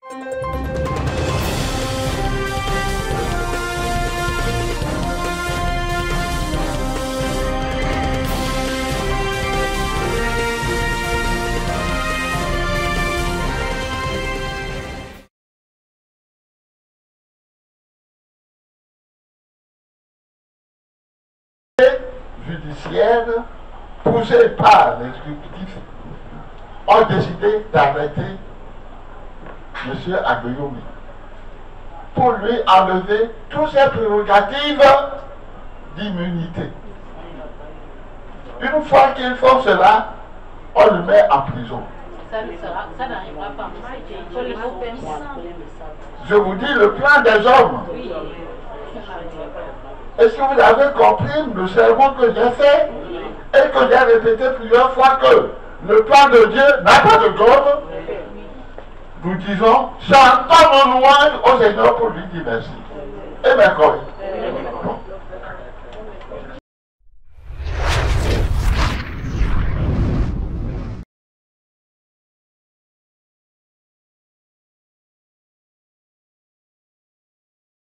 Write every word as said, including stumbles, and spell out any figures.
Judiciaires, poussés par l'exécutif, ont décidé d'arrêter M. Agueyomi pour lui enlever toutes ses prérogatives d'immunité. Une fois qu'ils font cela, on le met en prison. Ça n'arrivera pas. Je vous dis le plan des hommes. Est-ce que vous avez compris le sermon que j'ai fait et que j'ai répété plusieurs fois que le plan de Dieu n'a pas de gomme? Nous disons, chantons nos louanges au Seigneur pour lui dire merci. Et bien, quoi?